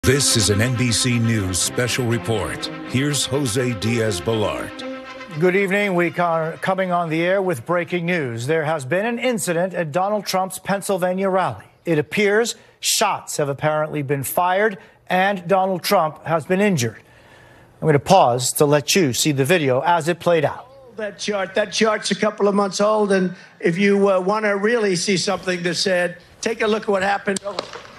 This is an NBC News special report. Here's Jose Diaz-Balart. Good evening. We are coming on the air with breaking news. There has been an incident at Donald Trump's Pennsylvania rally. It appears shots have apparently been fired and Donald Trump has been injured. I'm going to pause to let you see the video as it played out. That chart's a couple of months old, and if you want to really see something that's said, take a look at what happened.